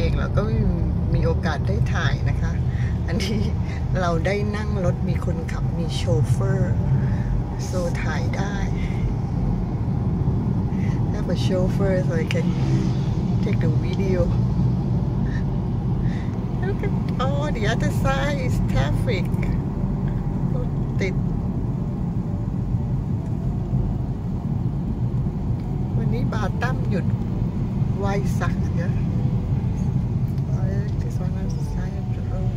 องเราก็มีโอกาสได้ถ่ายนะคะ อันนี้เราได้นั่งรถมีคนขับมีโชเฟอร์โซถ่ายได้ have a chauffeur so I can take the video. Look at all the other side is traffic. รถติดวันนี้บาตั้มหยุดไวสักเยอะ This one on the side of the road.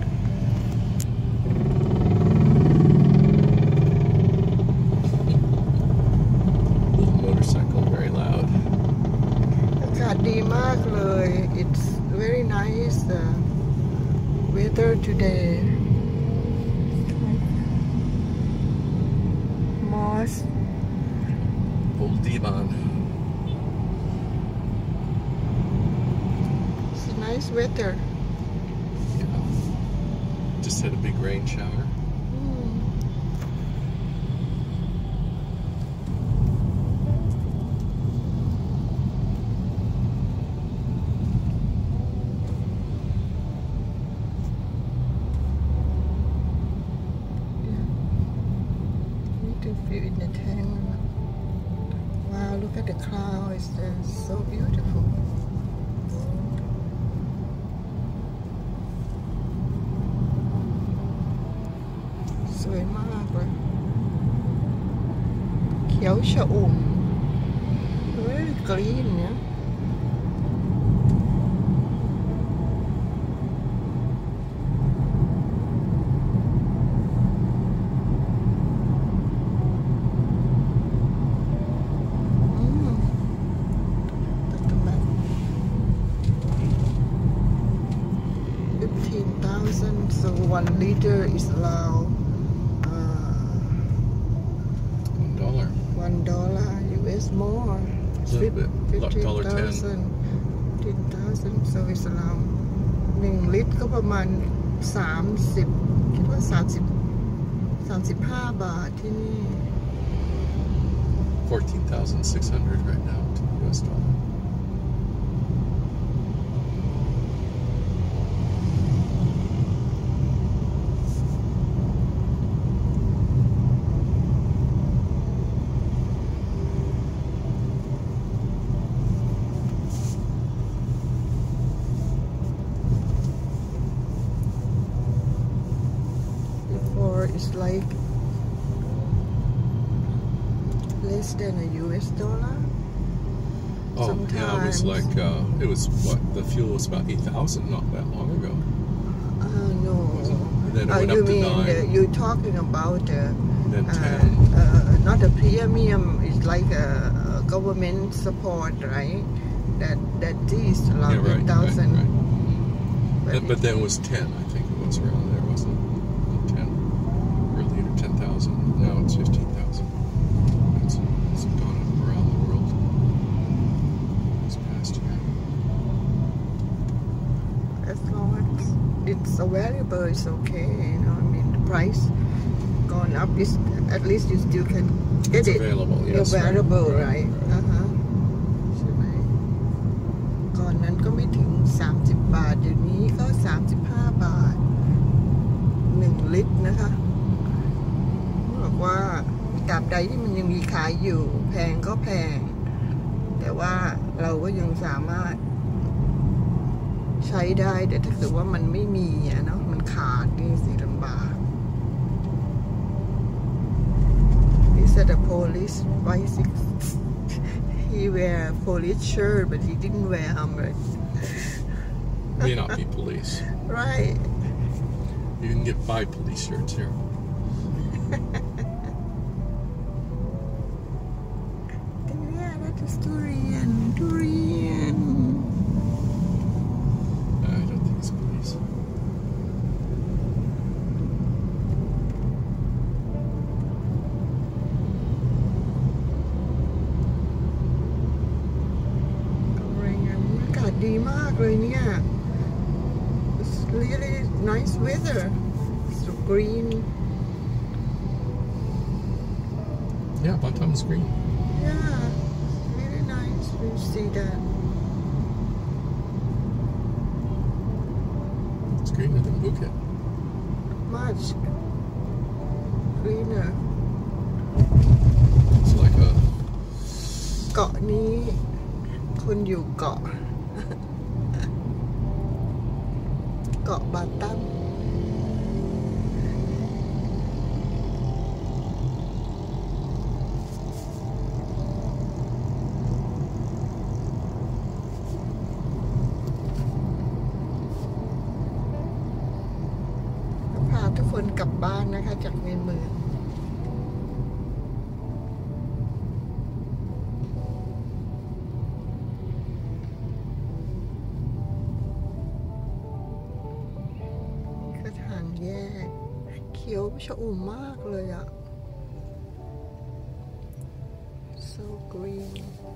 Motorcycle very loud. อากาศดีมากเลย It's very nice weather today. Moss. Old Devon. It's nice weather. Yeah. Just had a big rain shower. Mm. นี่คือ view in the tank. Wow, look at the clouds. They're so beautiful. สวยมากเลย เขียวชอุ่ม very green เนี่ย 15,000 so 1 liter is allowed $1 US more. A little bit. $1.10. 15,000 so it's allowed 1 ลิตรก็ประมาณ30คิดว่า35 บาทที่นี่ $14,600 right now to US dollar. It's like less than a US dollar. Oh, Sometimes. yeah, it was like, it was what? The fuel was about 8,000 not that long ago. No. And then it went You up to mean 9. you're talking about And then 10. not a premium, it's like a government support, right? That is around Yeah, right, 8,000. right. But then it was 10, I think it was around there, wasn't it? 10 per liter, 10,000. Now it's 15,000. It's gone up around the world this past year. As long as it's available, it's okay. You know, I mean, the price going up is at least you still can get It's it. available, yes. Available, right? Right. ใช่ไหมก่อนนั้นก็ไม่ถึง30 บาทเดี๋ยวนี้ก็35 บาท1 ลิตรนะคะบอกว่าตราบใดที่มันยังมีขายอยู่แพงก็แพงแต่ว่าเราก็ยังสามารถใช้ได้แต่ถ้าเกิดว่ามันไม่มีอะเนาะมันขาดนี่สิลำบาก Is that a police bicycle? He wear a police shirt but he didn't wear helmet. May not be police. Right. You can get 5 police shirts here. Yeah, that is durian. Durian. I don't think it's police. Durian. อากาศดีมากเลยเนี่ย It's really nice weather. So green. Yeah, Bantam's green. Yeah, really nice. We see that. It's greener than Phuket. much greener It's like a เกาะนี้คนอยู่เกาะ เกาะบาตัมพาทุกคนกลับบ้านนะคะจากในเมืองทางแยกเขียวชอุ่มมากเลยอ่ะ so green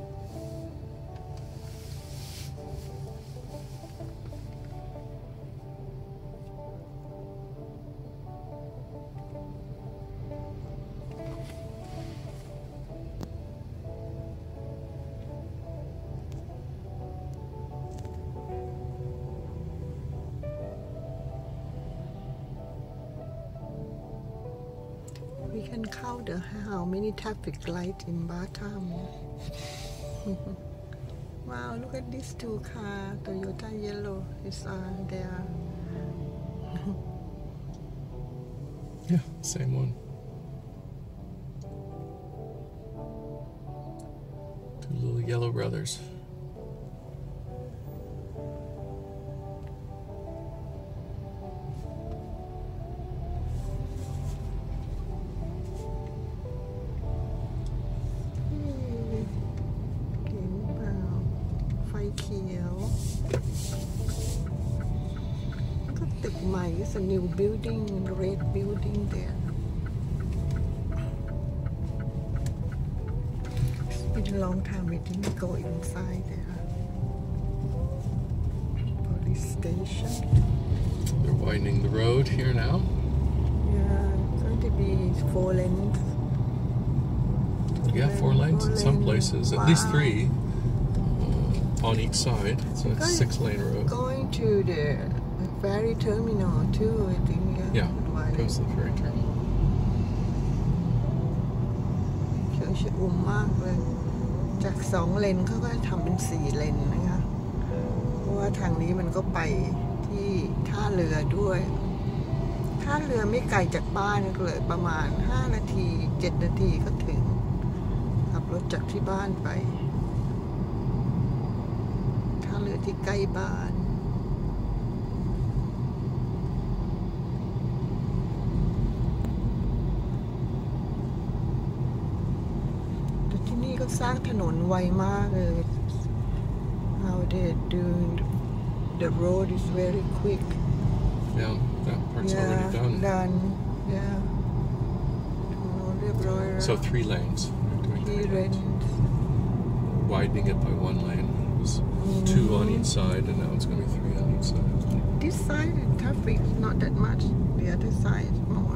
we can count how many traffic lights in Batam. Wow, look at these two cars. Toyota yellow is there. yeah, same one. Two little yellow brothers. It's a new building, red building there. It's been a long time we didn't go inside there. Police station. They're widening the road here now. Yeah, it's going to be 4 lanes. Yeah, 4 lanes in some places. Wow. At least 3 on each side. So it's a 6-lane road. Going to the ferry terminal too, I think. Yeah, goes to the ferry terminal. เขียวชอุ่มมากเลยจาก2 เลนเขาก็ทำเป็น4 เลนนะคะเพราะว่าทางนี้มันก็ไปที่ท่าเรือด้วยท่าเรือไม่ไกลจากบ้านเลยประมาณ5 นาที 7 นาทีก็ถึงขับรถจากที่บ้านไปท่าเรือที่ใกล้บ้านก็สร้างถนนไวมากเลย How they do the road is very quick. Yeah, that part's already done. Done. Yeah. เรียบร้อยแล้ว So 3 lanes. 3 lanes. Widening it by 1 lane. It was 2 on each side, and now it's going to be 3 on each side. This side traffic is not that much. The other side is more.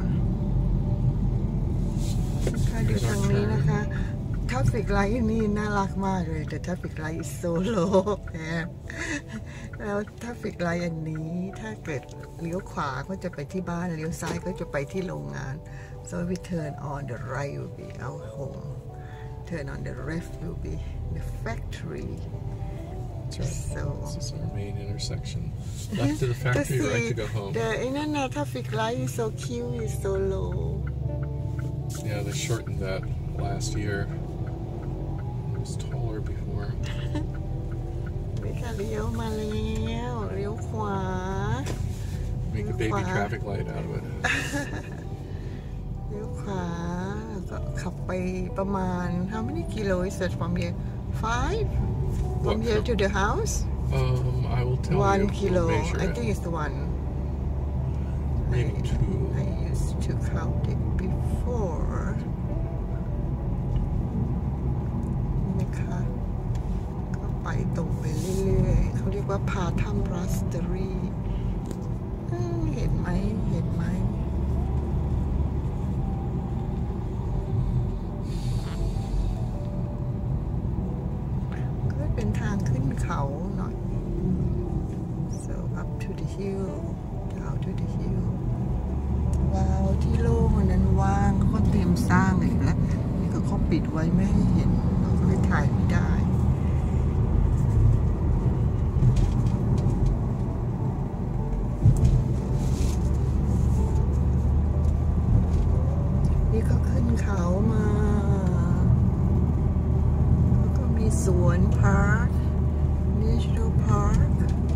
ถ้าดูทางนี้นะคะtraffic light นี่น่ารักมากเลยแต่ traffic light is so low แล้ว traffic light อันนี้ถ้าเกิดเลี้ยวขวาก็จะไปที่บ้านเลี้ยวซ้ายก็จะไปที่โรงงาน so we turn on the right will be our home turn on the left will be the factory. That's right. So this is our main intersection. Left to the factory, right to go home. The traffic light is so cute, it's so low. Yeah, they shortened that last year. Taller before. นี่ค่ะเลี้ยวมาแล้วเลี้ยวขวา Make a baby traffic light out of it. เลี้ยวขวาแล้วก็ขับไปประมาณ How many kilos is it from here? 5? From here to the house? I will tell you. 1 kilo. We'll I think it's 1. Maybe 2. I used to count it before.ไปตรงไปเรื่อยๆเขาเรียกว่าพาทัมรัสเตอรี่เห็นไหมก็เป็นทางขึ้นเขาหน่อย so up to the hill to the hill ว้าวที่โล่งอันนั้นว่างเขาก็เตรียมสร้างอีกแล้วนี่ก็เขาปิดไว้ไม่ให้เห็นเราก็เลยถ่ายไม่ได้นี่ก็ขึ้นเขามาแล้วก็มีสวนพาร์ค National Park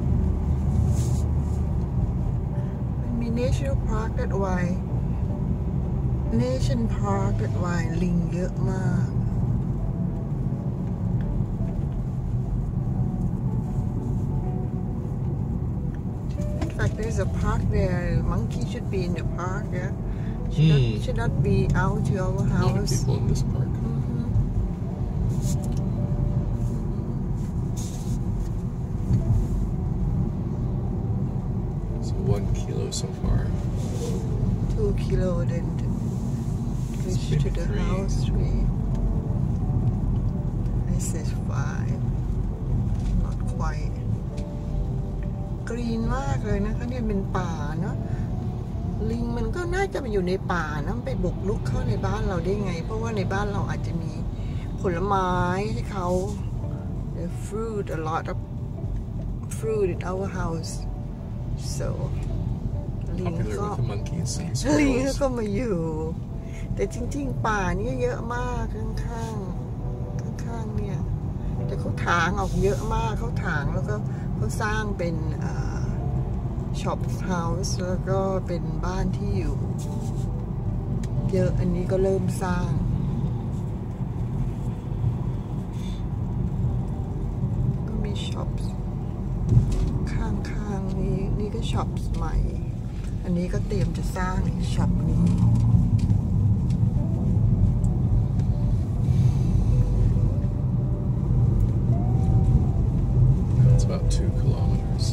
มันมี National Park that way Nation Park that way ลิงเยอะมาก In fact there's a park there monkey should be in the park yeah should not be out to our A lot of house people in this park. So 1 kilo so far. 2 kilo then reach maybe to the 3. house 3 I said 5 not quite กรีนมากเลยนะคะเนี่ยเป็นป่าเนาะลิงมันก็น่าจะมาอยู่ในป่านะไปบุกรุกเข้าในบ้านเราได้ไงเพราะว่าในบ้านเราอาจจะมีผลไม้ให้เขา the fruit a lot of fruit in our house so ลิง Popular ก็ with the monkeys and ลิง squirrels. ก็มาอยู่แต่จริงๆป่านี่เยอะมากข้างเนี่ยแต่เขาถางออกเยอะมากเขาถางแล้วก็เขาสร้างเป็นช็อปเฮาส์แล้วก็เป็นบ้านที่อยู่เยอะอันนี้ก็เริ่มสร้างก็มีช็อปข้างๆนี่ก็ช็อปใหม่อันนี้ก็เตรียมจะสร้างช็อปนี้ It's about 2 kilometers.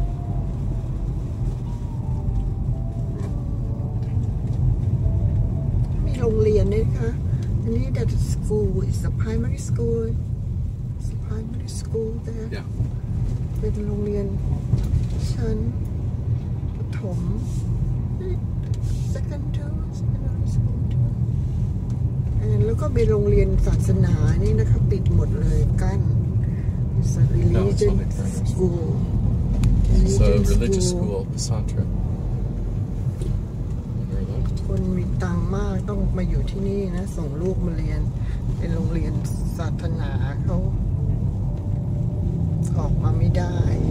มีโรงเรียนด้วยค่ะอันนี้ that school is a primary school it's a primary school there Yeah. เป็นโรงเรียนชั้นประถม secondary school too แล้วก็เป็นโรงเรียนศาสนานี่นะคะปิดหมดเลยกั้น It's a religion only primary school It's a religious school, Santra. คนมีตังค์มากต้องมาอยู่ที่นี่นะส่งลูกมาเรียนเป็นโรงเรียนศาสนาเขาออกมาไม่ได้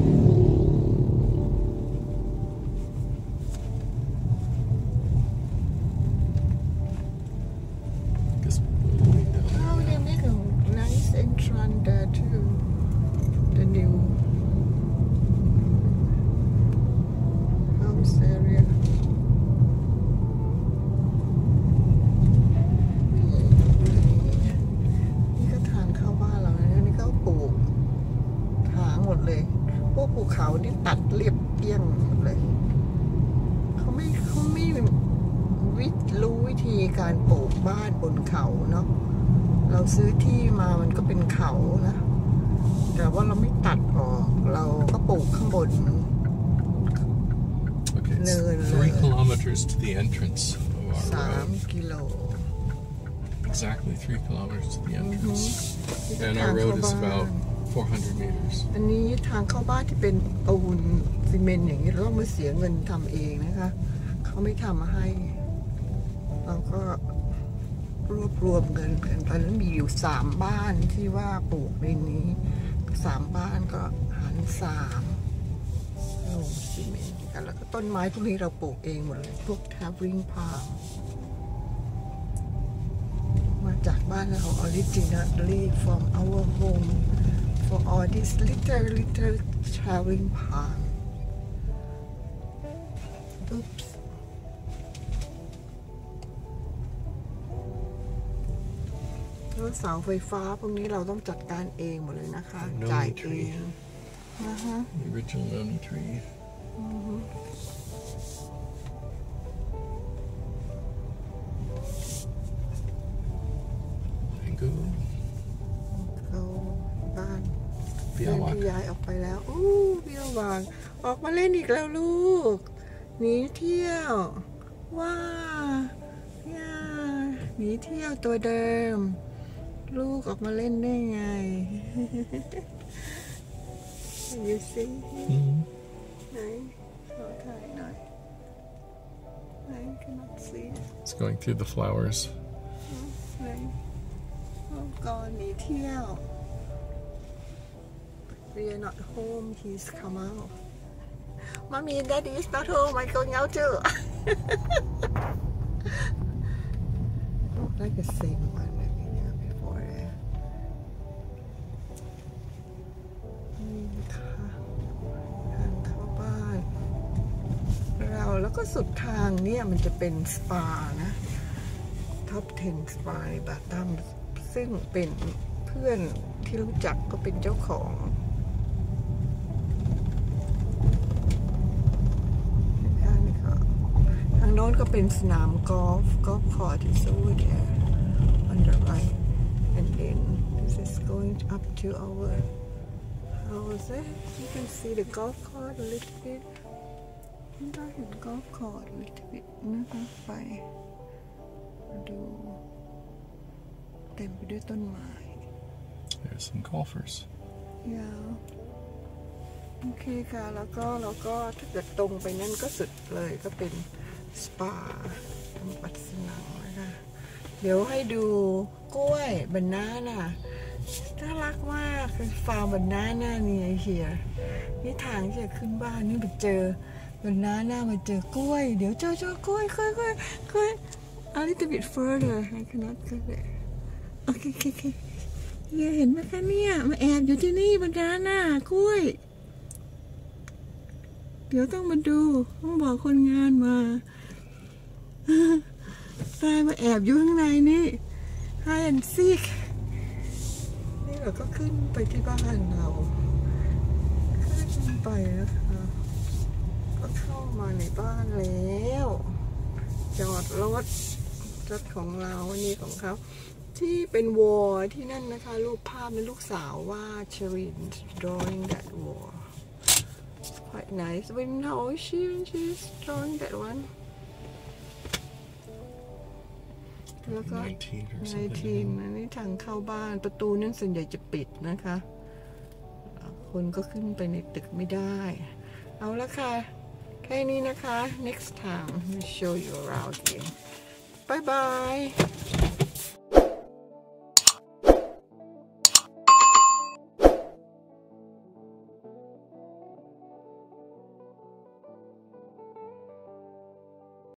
Guess we'll leave down there. Oh, they make a nice entrance there too. The new house area. นี่ก็ทางเข้าบ้านเรานะนี่เขาปลูกทางหมดเลยพวกภูเขานี่ตัดเรียบเปี้ยงหมดเลยเขาไม่รู้วิธีการปลูกบ้านบนเขาเนาะเราซื้อที่มามันก็เป็นเขานะแต่ว่าเราไม่ตัดออกเราก็ปลูกข้างบน Okay, No. it's 3 kilometers to the entrance of our 3 road. กิโล Exactly 3 kilometers to the entrance. นี่ก็ And ทาง our เข้า road is บ้าน about 400 meters. อันนี้ทางเข้าบ้านที่เป็นปูนซีเมนต์อย่างนี้เราต้องมาเสียเงินทำเองนะคะเขาไม่ทำมาให้เราก็รวมเงินกันตอนนั้นมีอยู่3 บ้านที่ว่าปลูกในนี้3 บ้านก็หาร3ลงซีเมนต์กันแล้วก็ต้นไม้พวกนี้เราปลูกเองหมดเลยพวกทาบริงพาล์มมาจากบ้านเรา originally from our home for all this little traveling palm oops แล้วเสาไฟฟ้าพวกนี้เราต้องจัดการเองหมดเลยนะคะ No จ่าย need เองนะคะ The original noni tree. Mango. เขาบ้าน Biawak. ที่ย้ายออกไปแล้วอู้พี่ระวางออกมาเล่นอีกแล้วลูกหนีเที่ยวว้าย่าหนีเที่ยวตัวเดิมลูกออกมาเล่นได้ไง you see ไหนขอถ่ายหน่อยไหน cannot see It's going through the flowers. ไหนก่อนหนีเที่ยว we are not home he's come out mommy and daddy is not home I'm going out too like the same one that we had before นี่ค่ะทางเข้าบ้านเราแล้วก็สุดทางเนี่ยมันจะเป็นสปานะท็อป 10 สปาในบาตัมซึ่งเป็นเพื่อนที่รู้จักก็เป็นเจ้าของทางโน้นก็เป็นสนามกอล์ฟคอร์ท is over there on the right and then this is going up to our house you can see the golf course a little bit ได้เห็น golf course a little bit นะคะไปดูเต็มไปด้วยต้นไม้ There's some golfers. ยาวโอเคค่ะแล้วก็ถ้าเกิดตรงไปนั่นก็สุดเลยก็เป็นสปาทำปัดสนังนะคะเดี๋ยวให้ดูกล้วยบานาน่ะน่ารักมากเป็นฟาร์มบานาน่านี่เฮียนี่ทางที่จะขึ้นบ้านนี่ไปเจอบานาน่ามาเจอกล้วยเดี๋ยวเจอกล้วยa little bit further I cannot go there โอเคเห็นไหมคะเนี่ยมาแอบอยู่ที่นี่บานาน่ากล้วยเดี๋ยวต้องมาดูต้องบอกคนงานมาตายมาแอบอยู่ข้างในนี่ให้อันซีกนี่เราก็ขึ้นไปที่บ้านเราขึ้นไปนะคะก็เข้ามาในบ้านแล้วจอดรถของเรานี่ของเขาที่เป็นวอลที่นั่นนะคะรูปภาพนั้นลูกสาวว่าเชริน drawing that wall quite nice when how is she when she's drawing that one แล้วก็ 19 or something. 19อันนี้ทางเข้าบ้านประตูนั้นส่วนใหญ่จะปิดนะคะคนก็ขึ้นไปในตึกไม่ได้เอาละค่ะแค่นี้นะคะ next time we'll show you around again bye bye